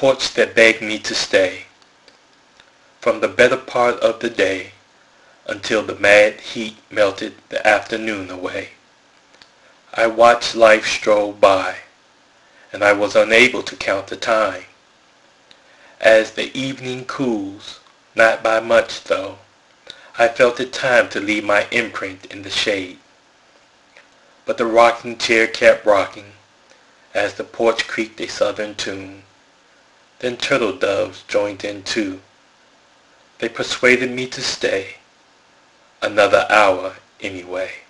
porch that begged me to stay from the better part of the day until the mad heat melted the afternoon away. I watched life stroll by, and I was unable to count the time. As the evening cools, not by much though, I felt it time to leave my imprint in the shade. But the rocking chair kept rocking as the porch creaked a southern tune. Then turtle doves joined in too. They persuaded me to stay another hour anyway.